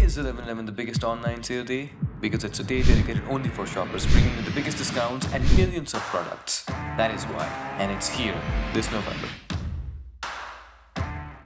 is 11/11 the biggest online sale day? Because it's a day dedicated only for shoppers, bringing you the biggest discounts and millions of products. That is why, and it's here this November.